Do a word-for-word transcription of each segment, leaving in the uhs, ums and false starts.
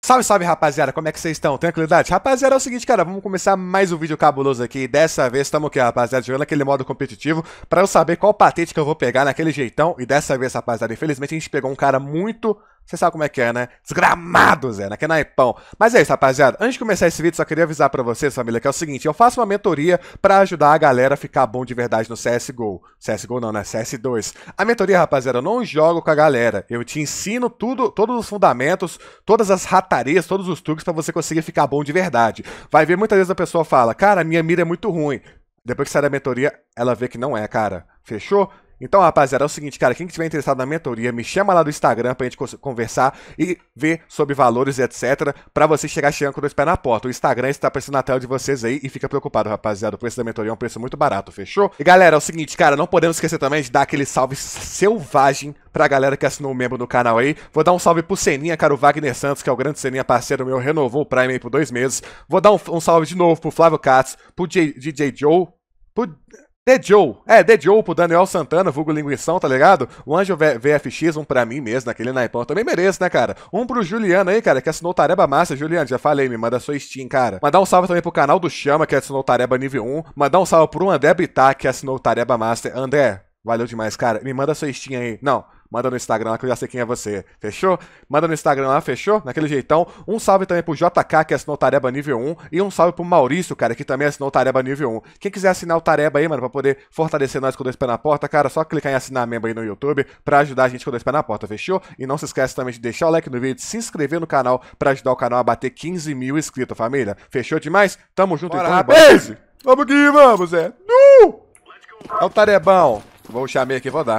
Salve, salve, rapaziada, como é que vocês estão? Tranquilidade? Rapaziada, é o seguinte, cara, vamos começar mais um vídeo cabuloso aqui. Dessa vez estamos aqui, rapaziada, jogando aquele modo competitivo pra eu saber qual patente que eu vou pegar naquele jeitão. E dessa vez, rapaziada, infelizmente a gente pegou um cara muito... Você sabe como é que é, né? Desgramado, Zé, naquele naipão. Mas é isso, rapaziada. Antes de começar esse vídeo, só queria avisar pra vocês, família, que é o seguinte. Eu faço uma mentoria pra ajudar a galera a ficar bom de verdade no C S G O. C S G O não, né? C S dois. A mentoria, rapaziada, eu não jogo com a galera. Eu te ensino tudo, todos os fundamentos, todas as ratarias, todos os truques pra você conseguir ficar bom de verdade. Vai ver, muitas vezes a pessoa fala, cara, minha mira é muito ruim. Depois que sai da mentoria, ela vê que não é, cara. Fechou? Então, rapaziada, é o seguinte, cara, quem estiver interessado na mentoria, me chama lá do Instagram pra gente conversar e ver sobre valores e etcétera, pra você chegar chegando com dois pés na porta. O Instagram está aparecendo na tela de vocês aí e fica preocupado, rapaziada, o preço da mentoria é um preço muito barato, fechou? E galera, é o seguinte, cara, não podemos esquecer também de dar aquele salve selvagem pra galera que assinou um membro do canal aí. Vou dar um salve pro Seninha, cara, o Wagner Santos, que é o grande Seninha parceiro meu, renovou o Prime aí por dois meses. Vou dar um, um salve de novo pro Flávio Katz, pro J, D J Joe, pro... The Joe, é, The Joe pro Daniel Santana, vulgo linguição, tá ligado? O Anjo V F X, um pra mim mesmo, naquele naipão, também mereço, né, cara? Um pro Juliano aí, cara, que assinou o Tareba Master. Juliano, já falei, me manda sua Steam, cara. Mandar um salve também pro canal do Chama, que assinou o Tareba nível um. Mandar um salve pro André Bittar, que assinou o Tareba Master. André, valeu demais, cara. Me manda sua Steam aí. Não. Manda no Instagram lá que eu já sei quem é você, fechou? Manda no Instagram lá, fechou? Naquele jeitão. Um salve também pro J K, que assinou o Tareba nível um. E um salve pro Maurício, cara, que também assinou o Tareba nível um. Quem quiser assinar o Tareba aí, mano, pra poder fortalecer nós com dois pés na porta, cara, só clicar em assinar membro aí no YouTube pra ajudar a gente com dois pés na porta, fechou? E não se esquece também de deixar o like no vídeo, se inscrever no canal pra ajudar o canal a bater quinze mil inscritos, família. Fechou demais? Tamo junto, Bora, então. rapaz! Vamos que vamos, Zé. Uh! É o Tarebão. Vou chamar aqui, vou dar.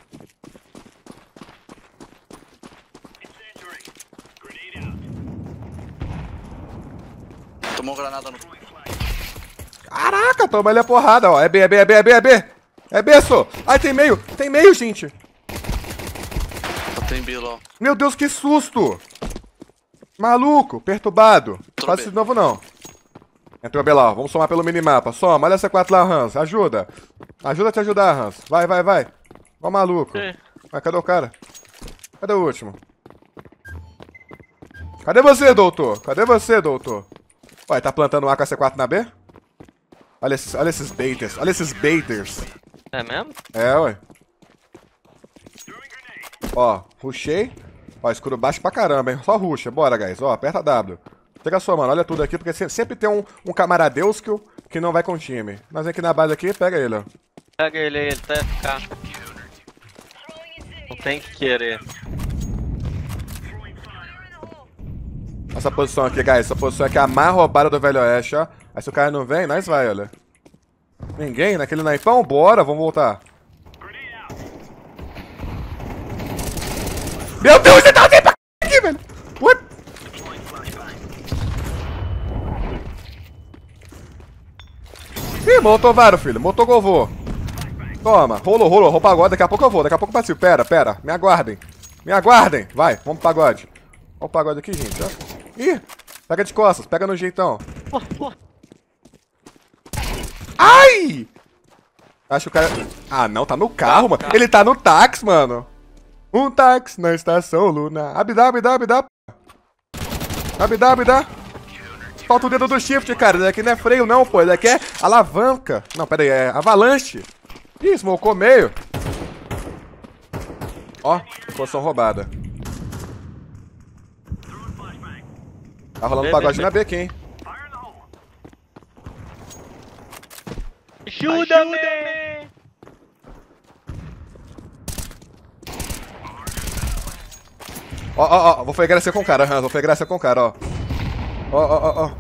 Tomou granada no... Caraca, toma ele a porrada, ó. É B, é B, é B, é B, é B. É B, só. Ai, tem meio. Tem meio, gente. Só tem B lá. Meu Deus, que susto. Maluco, perturbado. Entrou Faz B. isso de novo, não. Entrou B lá, ó. Vamos somar pelo minimapa. Soma, olha essa quatro lá, Hans. Ajuda. Ajuda a te ajudar, Hans. Vai, vai, vai. Ó, maluco. É. Vai, cadê o cara? Cadê o último? Cadê você, doutor? Cadê você, doutor? Ué, tá plantando um A K C quatro na B? Olha esses, olha esses baiters, olha esses baiters. É mesmo? É, ué. Ó, rushei. Ó, escuro baixo pra caramba, hein? Só rusha, bora, guys. Ó, aperta W. Pega a sua, mano, olha tudo aqui, porque sempre tem um, um camaradeus que, que não vai com o time. Nós vem aqui na base aqui, pega ele, ó. Pega ele aí, ele tá F K. Não tem que querer. Essa posição aqui, guys, essa posição aqui é a mais roubada do Velho Oeste, ó. Aí se o cara não vem, nós vai, olha. Ninguém naquele naipão? Bora, vamos voltar. Meu Deus, ele tá assim pra aqui, velho. What? Ih, motovaro, filho, motogovô. Toma, rolou, rolou, rolou pagode, daqui a pouco eu vou, daqui a pouco eu participo. Pera, pera, me aguardem. Me aguardem, vai, vamos pro pagode. Olha o pagode aqui, gente, ó. Ih, pega de costas, pega no jeitão. Ai! Acho que o cara... Ah, não, tá no carro, mano. Ele tá no táxi, mano. Um táxi na estação Luna. Abdá, abdá, abdá. Abdá, abdá. Falta o dedo do shift, cara. Isso daqui não é freio, não, pô. Isso daqui é alavanca. Não, pera aí, é avalanche. Ih, smocou meio. Ó, posição roubada. Tá rolando pagode na B aqui, hein. Ajuda-me! Ó, ó, ó, vou fazer graça com o cara, Hans, vou fazer graça com o cara, ó. Ó, ó, ó, ó.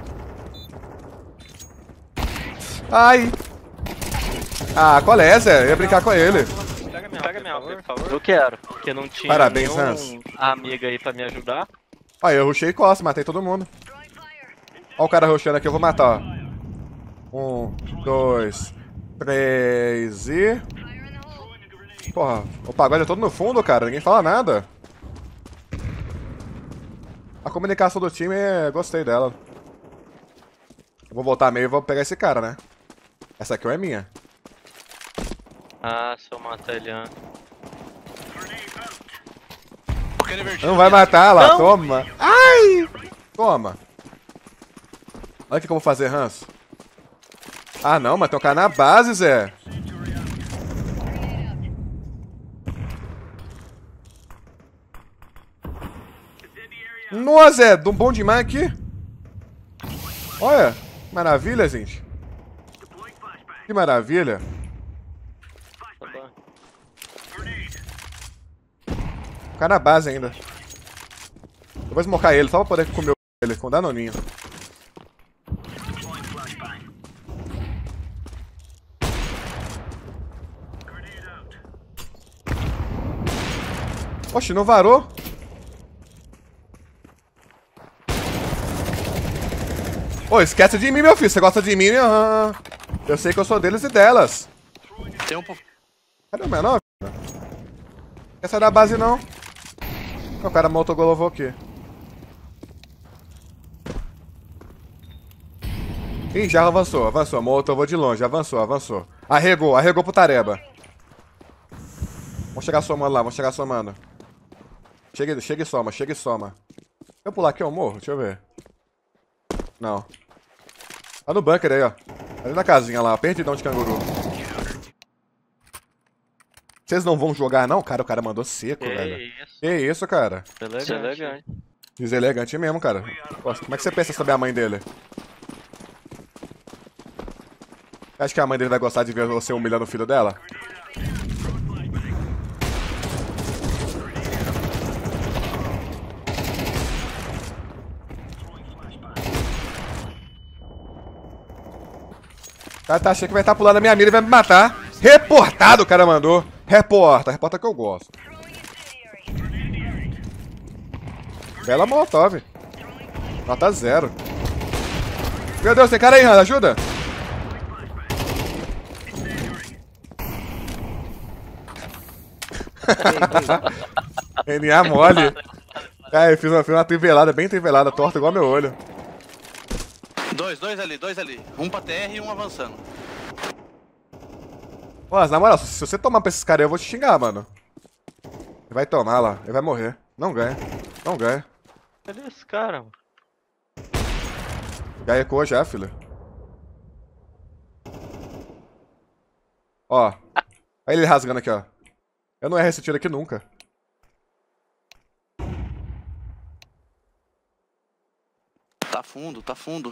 Ai! Ah, qual é, Zé? Eu ia brincar com ele. Pega minha, pega minha, por favor. Eu quero, porque não tinha Parabéns, nenhum Hans. amiga aí pra me ajudar. Aí, eu rushei costa, matei todo mundo. Ó o cara rushando aqui, eu vou matar, ó. Um, dois, três e... Porra, o pagode é todo no fundo, cara, ninguém fala nada. A comunicação do time, gostei dela. Eu vou voltar meio e vou pegar esse cara, né? Essa aqui é minha. Ah, se eu matar ele antes. Não vai matar lá, Não. toma. Ai! Toma. Olha o que, que eu vou fazer, Hans. Ah, não, mas tem um cara na base, Zé. Nossa, Zé, um bom demais aqui. Olha, que maravilha, gente. Que maravilha. O cara na base ainda. Eu vou smocar ele, só pra poder comer ele com danoninho. Oxe, não varou? Ô, esquece de mim, meu filho. Você gosta de mim? Uhum. Eu sei que eu sou deles e delas. Tem um po- Cadê o menor? Não quer sair da base, não. O cara motogolovou aqui. Ih, já avançou, avançou. Motovou de longe, avançou, avançou. Arregou, arregou pro Tareba. Vamos chegar somando lá, vamos chegar somando. Chega, chega e soma, chega e soma. Eu pular aqui eu morro? Deixa eu ver. Não. Tá no bunker aí, ó. Ali na casinha lá, perdidão de canguru. Vocês não vão jogar, não? Cara, o cara mandou seco, Que velho. isso. Que isso, cara? Deselegante. Deselegante mesmo, cara. Nossa, como é que você pensa sobre a mãe dele? Acho que a mãe dele vai gostar de ver você humilhando o filho dela? O cara tá achando que vai estar pulando na minha mira e vai me matar. Reportado, o cara mandou. Reporta, reporta que eu gosto. Bela Molotov. Nota zero. Meu Deus, tem cara aí, Hans, ajuda. N A mole. Cara, eu fiz uma, fiz uma trivelada, bem trivelada, torta igual meu olho. Dois, dois ali, dois ali. Um pra T R e um avançando. Mas na moral, se você tomar pra esses caras aí, eu vou te xingar, mano. Ele vai tomar lá, ele vai morrer. Não ganha, não ganha. Cadê esse cara, mano? Já ecoou já, filho. Ó. Olha ele rasgando aqui, ó. Eu não erro esse tiro aqui nunca. Tá fundo, tá fundo.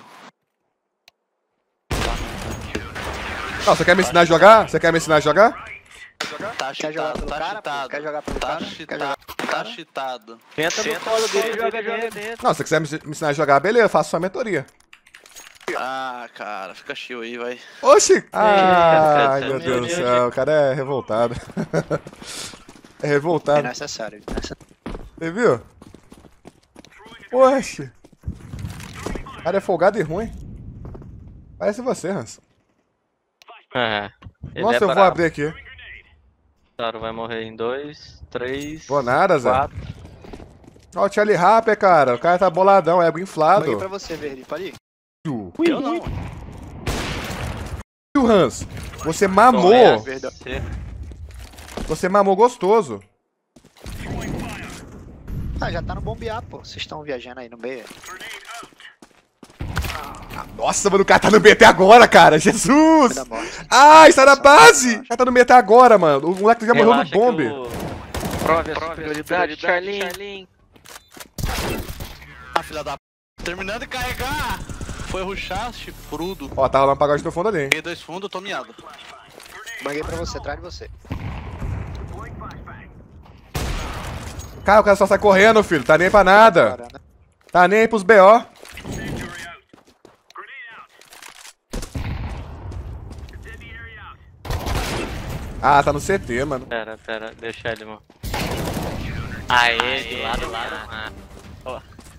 Não, você quer me ensinar a jogar? Você quer me ensinar a jogar? Tá Quer jogar cheatado, pelo tá cara, pô? cheatado. Quer jogar pelo Tá cara? Quer cheatado, jogar tá cheatado. Entra no colo dele e joga dentro. Não, se você quiser me me ensinar a jogar, beleza, eu faço sua mentoria. Ah, cara, fica chill aí, vai. Oxi! Ai, cara, meu meu Deus do Deus. céu, o cara é revoltado. É É revoltado. necessário. é necessário. Você viu? Oxi! O cara é folgado e ruim. Parece você, Hans. É. Ele Nossa, é eu vou brabo. abrir aqui. Claro, vai morrer em dois, três, Vou nada, Zé. quatro. Ó, o Charlie Rapper, cara. O cara tá boladão, ego inflado. Joguei pra você, Verde. Pode ir. Eu não. E o Hans? Você mamou. Tomé, Verdão. você- Você mamou gostoso. Ah, já tá no bombear, pô. Vocês estão viajando aí no meio. Nossa, mano, o cara tá no B T agora, cara. Jesus! Da morte. Ai, sai da base! O cara tá no B T agora, mano. O moleque já morreu no Relaxa que bombe. o- Prove a superioridade, Charlin. Ah, filha da p. Terminando de carregar. Foi rushar, chifrudo. Ó, tá rolando pagode no fundo ali, hein. Peguei dois fundos, tô miado. Baguei pra você, atrás de você. Cara, o cara só sai correndo, filho. Tá nem aí pra nada. Agora, né? Tá nem aí pros B O. Ah, tá no C T, mano. Pera, pera, deixa ele, mano. Aê, de lado, lado. Ah. Ó.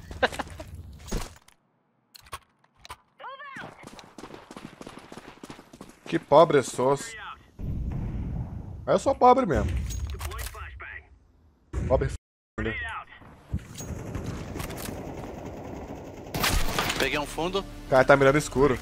Que pobre sou. Mas eu sou pobre mesmo. Pobre f... né? Peguei um fundo. O cara tá mirando escuro.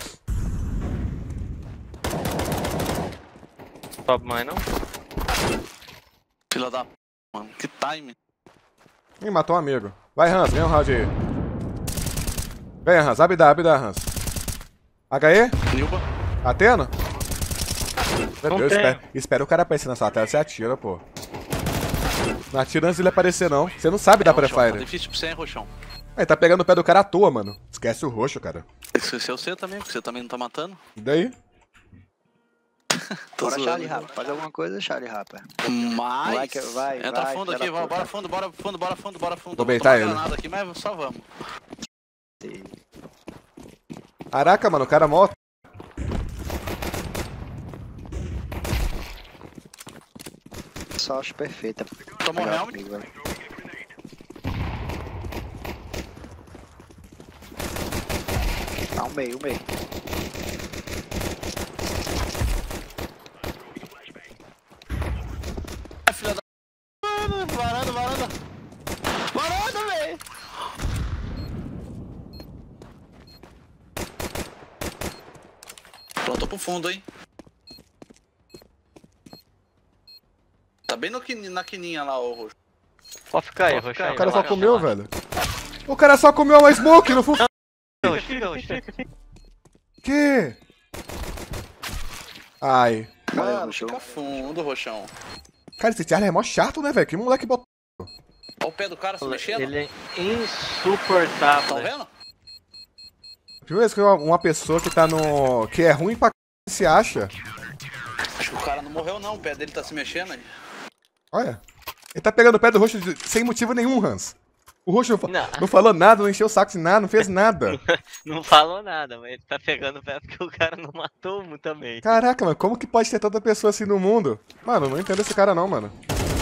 Sobe mais não? Filha da p, mano. Que time. Ih, matou um amigo. Vai, Hans, ganha um round aí. Vem, Hans, abdá, abdá, Hans. H E? Nilba. Ateno? Meu Não Deus, tem. espera, espera o cara aparecer na sua tela, você atira, pô. Não atira antes dele aparecer, não. Você não sabe dar É, Roxão, tá pré-fire. difícil pra você, hein, Roxão? Ele tá pegando o pé do cara à toa, mano. Esquece o roxo, cara. Esqueceu você também, porque você também não tá matando. E daí? Tô Bora, zoando. Charlie Rapa. Faz alguma coisa, Charlie Rapa. Mas... Vai que- vai, Entra vai, fundo filha aqui, da bora, puta. bora fundo, bora fundo, bora fundo, bora fundo. Vou Eu beitar tomar ele. granada aqui, mas só vamos. Caraca, mano, o cara mó... Só acho perfeita. Tomou Melhor helmet. comigo, velho. Tá, um meio, um meio. Ai, filha da... Varanda, varanda, varanda. Varanda, véi. Pronto, pro fundo, hein. Tá bem no quini- na quininha lá, ô Roxo. Pode ficar aí, Roxão. O cara só comeu, velho. O cara só comeu uma smoke no full... Fica, fica, fica. Que? Ai. Valeu, Mano, show. fica fundo, Roxão. Cara, esse Charlie é mó chato, né, velho? Que moleque botou... Olha o pé do cara se mexendo. Ele é insuportável. Tá vendo? Primeira vez que uma, uma pessoa que tá no... que é ruim pra c... se acha. Acho que o cara não morreu não, o pé dele tá se mexendo aí. Olha. Ele tá pegando o pé do roxo de- sem motivo nenhum, Hans. O roxo não, fa- Não. não falou nada, não encheu o saco de nada, não fez nada. Não falou nada, mas ele tá pegando o pé porque o cara não matou muito também. Caraca, mano, como que pode ter tanta pessoa assim no mundo? Mano, não entendo esse cara não, mano.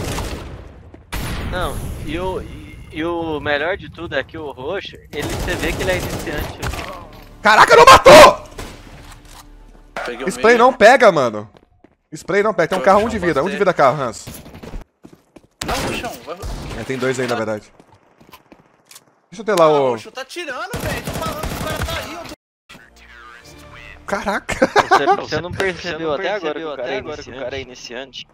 Não, e o, e, e o melhor de tudo é que o roxo, ele, você vê que ele é iniciante. Caraca, não matou! Peguei o Spray meio. não pega, mano. Spray não pega. Tem um Foi, carro um Chão, de vida. Um de você. vida carro, Hans. Não, Roxão. Vai... É, tem dois aí, na verdade. Deixa eu ter lá Ah, o o... Roxo tá tirando, velho. Tô falando que o cara tá aí, ó. Caraca. Você, você não percebeu, Você não até agora que percebeu o cara, até é, agora que o iniciante. cara é iniciante?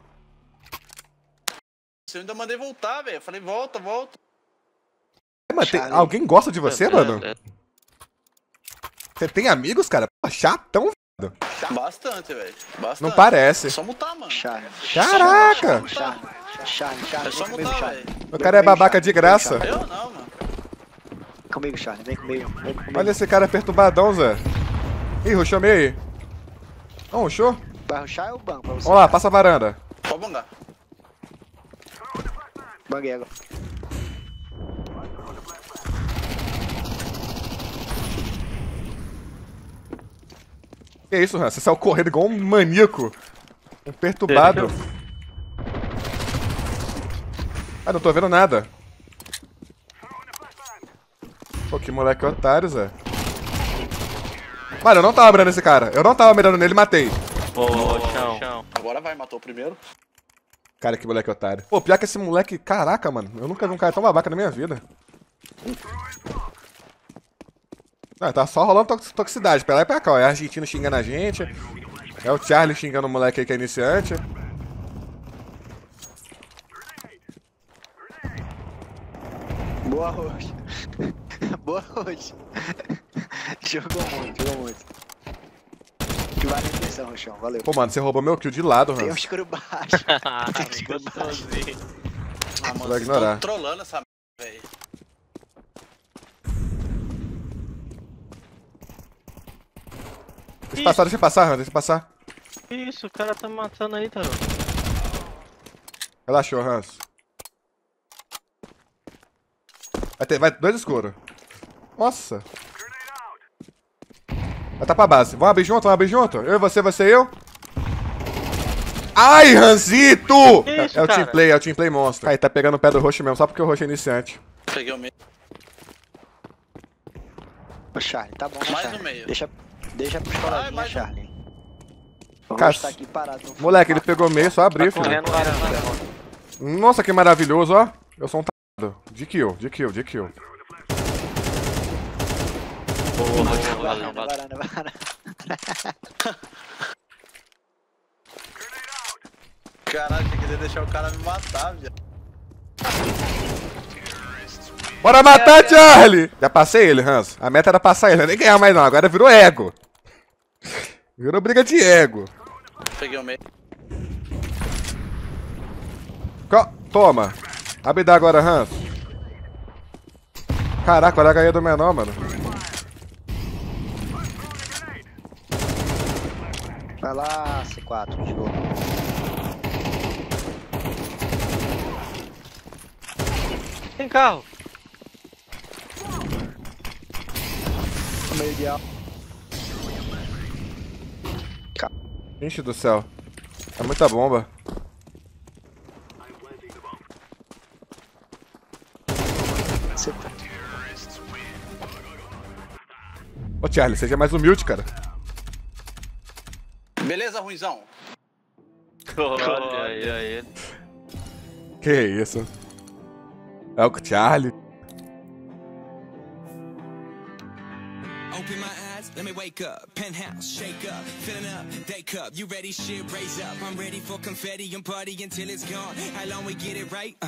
Eu ainda mandei voltar, velho. Eu falei, volta, volta. É, mano, tem- Charlie. alguém gosta de você, É, mano? é, Você tem amigos, cara? Pô, chatão, velho. Bastante, velho. Bastante. Não parece. É só mutar, mano. Charlie. Caraca. Charlie. Charlie, Charlie. É só Vem comigo, mutar, Charlie. velho. O cara é babaca de graça. Eu não, mano. Vem comigo, Charlie. Vem comigo. Vem comigo. Olha esse cara perturbadão, Zé. Ih, rushou meio aí. Não, rushou? Vai rushar é o banco pra você. Vamos lá, passa a varanda. Pode bangar. Banguei agora. Que isso, Hans? Você saiu correndo igual um maníaco. Um perturbado. Ah, não tô vendo nada. Pô, que moleque otário, Zé. Mano, eu não tava mirando esse cara. Eu não tava mirando nele, matei. Ô, Roxão. Agora vai, matou o primeiro. Cara, que moleque otário. Pô, pior que esse moleque... Caraca, mano. Eu nunca vi um cara tão babaca na minha vida. Ah, tá só rolando tox- toxicidade. Pra lá e pra cá, ó. É a Argentina xingando a gente. É o Charlie xingando o moleque aí que é iniciante. Boa roxa. Boa roxa. Jogou muito, jogou muito. Que vale a atenção, Roxão. Valeu. Pô, mano, você roubou meu kill de lado, Tem um Hans. escuro baixo. Tem um escuro baixo. Gostosinho. Ah, mano, Vai vocês ignorar. tão trolando essa merda, velho. Deixa eu passar, deixa eu passar, Hans. Deixa eu passar. Isso, o cara tá matando aí, Tarô. Relaxou, Hans. Vai ter, vai, dois escuros. Nossa. Vai tá pra base. Vamos abrir junto, vamos abrir junto? Eu e você, você e eu? Ai, Ranzito! Que isso, é, é o cara? team play, é o team play monstro. Aí tá pegando o pé do roxo mesmo, só porque o roxo é iniciante. Peguei o meio. Ô, Charlie, tá bom, né, Mais Charlie? no meio. Deixa, deixa pros Ai, coleguinhas, mais um. Charlie. O Cara, roxo tá aqui parado. no fundo. Moleque, ele pegou meio, só abrir, Tá filho. correndo lá, lá. Nossa, que maravilhoso, ó. Eu sou um tarado. De kill, de kill, de kill. Boa, Varanda, valeu, valeu. varanda, varanda. Caralho, tinha que deixar o cara me matar, viado. Bora matar, Charlie! Já passei ele, Hans. A meta era passar ele, nem ganhar mais não. Agora virou ego. Virou briga de ego. Peguei o meio. Co- Toma. Abre dá agora, Hans. Caraca, olha a H E do menor, mano. Vai lá, C quatro, jogo. Tem carro. Meio de alto. Gente do céu. É muita bomba. C tá. Ô, Charlie, seja mais humilde, cara. Beleza, ruizão? Olha aí, aí. Que isso? É o Charlie. Open my eyes, let me wake up. Penthouse, shake up, filling up, day cup. You ready? Shit, raise up. I'm ready for confetti and party until it's gone. How long we get it right? Uh.